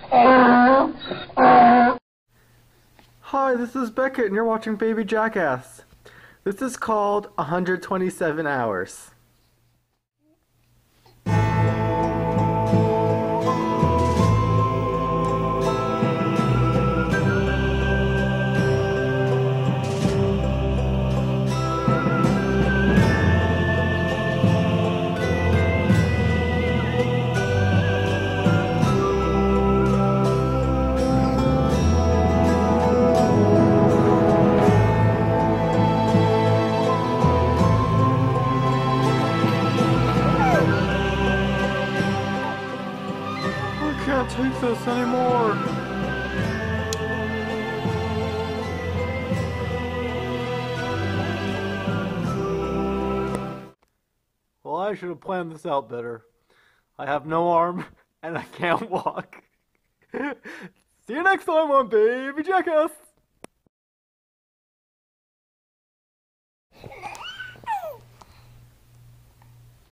Hi, this is Beckett, and you're watching Baby Jackass. This is called 127 Hours. I can't take this anymore. Well, I should have planned this out better. I have no arm and I can't walk. See you next time on Baby Jackass.